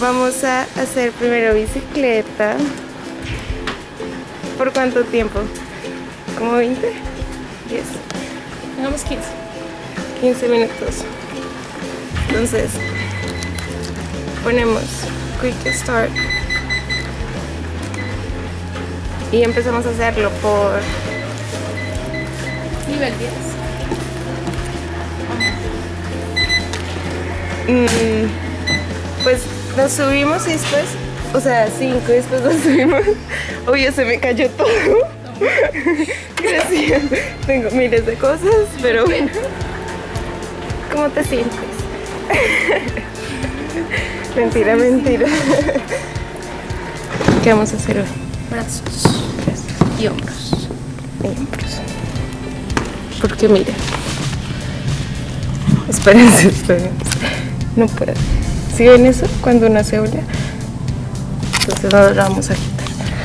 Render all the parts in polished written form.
Vamos a hacer primero bicicleta. ¿Por cuánto tiempo? ¿Como 20? 10. Hagamos 15. 15 minutos. Entonces, ponemos Quick Start y empezamos a hacerlo por Nivel 10. pues nos subimos y después, o sea, 5 y después nos subimos. Obvio, se me cayó todo. Gracias. Tengo miles de cosas, pero bueno. ¿Cómo te sientes? Mentira, mentira. ¿Qué vamos a hacer hoy? Brazos y hombros. Y hombros. Porque mire. Espérense. No puedo. ¿Sí ven eso? Cuando una se ola. Entonces no lo vamos a quitar.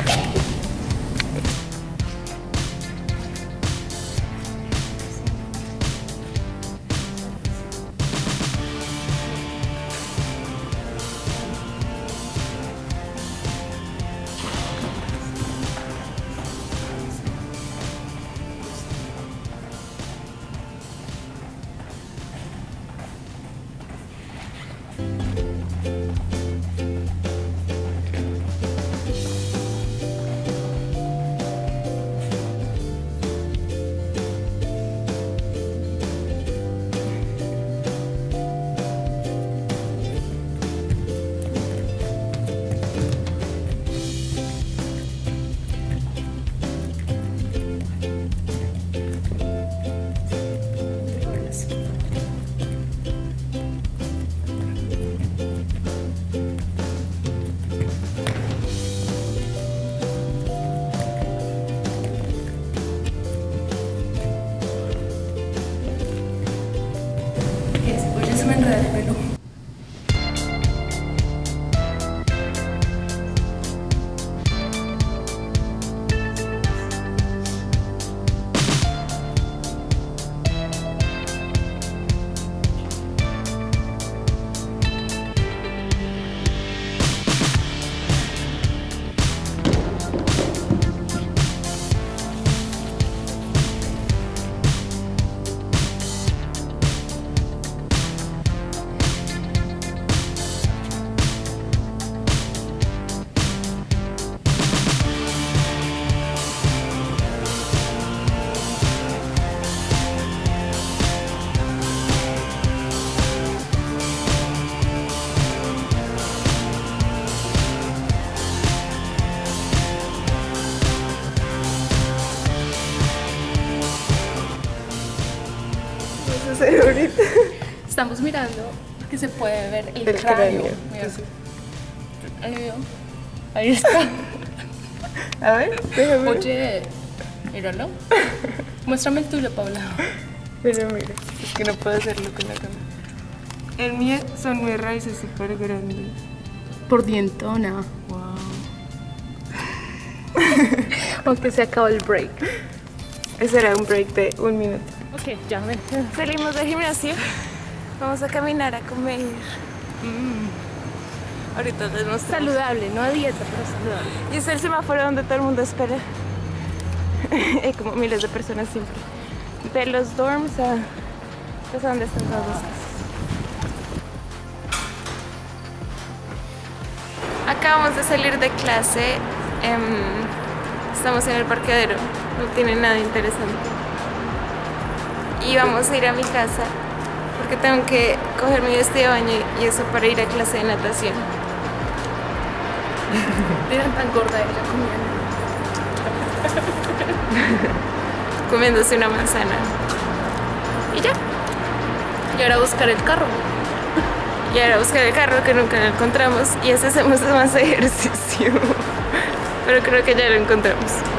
Oye, se me enreda el pelo. Hacer ahorita. Estamos mirando porque se puede ver el El cráneo. cráneo. Mira. Ahí está. A ver, déjame. Oye, míralo. Muéstrame el tuyo, Paula. Pero mira, es que no puedo hacerlo con la cámara. El mío son mis raíces súper grandes. Por dientona. Wow. Aunque se acabó el break. Ese era un break de 1 minuto. Ok, ya ven. Salimos del gimnasio. Vamos a caminar a comer. Ahorita les mostramos. Saludable, no a dieta, pero saludable. Y es el semáforo donde todo el mundo espera. Hay como miles de personas siempre. De los dorms a pues a donde están todas las casas. Acabamos de salir de clase. Estamos en el parqueadero. No tiene nada interesante. Y vamos a ir a mi casa porque tengo que coger mi vestido de baño y eso para ir a clase de natación. Miren tan gorda ella comiendo. Comiéndose una manzana. Y ya. Y ahora buscar el carro. Y ahora buscar el carro que nunca lo encontramos y así hacemos más ejercicio. Pero creo que ya lo encontramos.